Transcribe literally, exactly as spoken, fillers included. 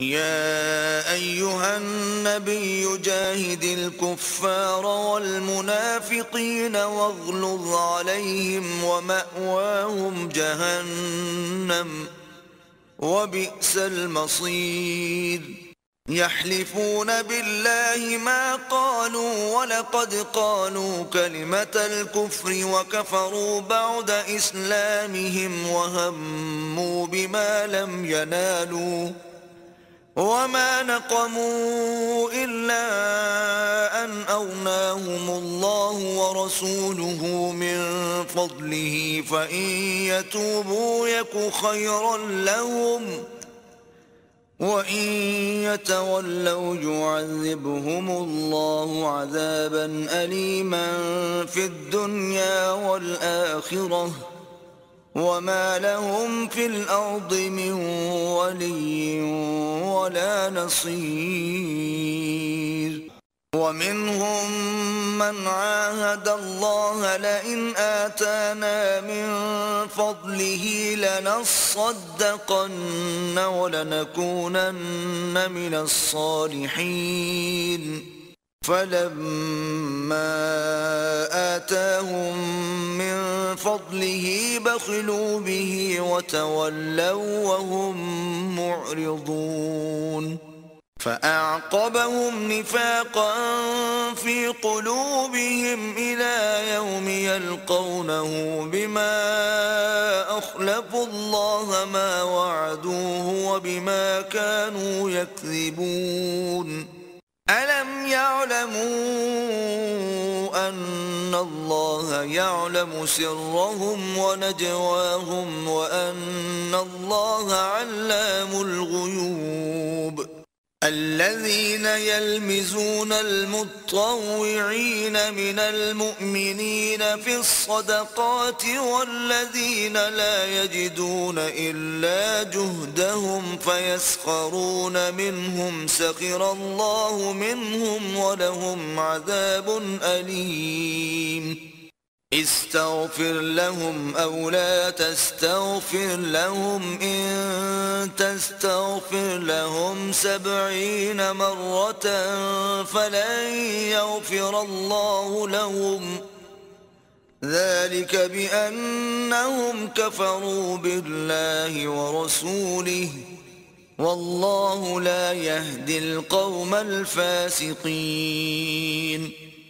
يا أيها النبي جاهد الكفار والمنافقين واغلظ عليهم ومأواهم جهنم وبئس المصير يحلفون بالله ما قالوا ولقد قالوا كلمة الكفر وكفروا بعد إسلامهم وهموا بما لم ينالوا وما نقموا إلا أن أغناهم الله ورسوله من فضله فإن يتوبوا يك خيرا لهم وإن يتولوا يعذبهم الله عذابا أليما في الدنيا والآخرة وما لهم في الأرض من ولي ولا نصير ومنهم من عاهد الله لئن آتانا من فضله لنصدقن ولنكونن من الصالحين فلما آتاهم من فضله بخلوا به وتولوا وهم معرضون فأعقبهم نفاقا في قلوبهم إلى يوم يلقونه بما أخلفوا الله ما وعدوه وبما كانوا يكذبون ألم يعلموا أن الله يعلم سرهم ونجواهم وأن الله علام الغيوب الذين يلمزون المطوعين من المؤمنين في الصدقات والذين لا يجدون إلا جهدهم فيسخرون منهم سخر الله منهم ولهم عذاب أليم استغفر لهم أو لا تستغفر لهم إن تستغفر لهم سبعين مرة فلن يغفر الله لهم ذلك بأنهم كفروا بالله ورسوله والله لا يهدي القوم الفاسقين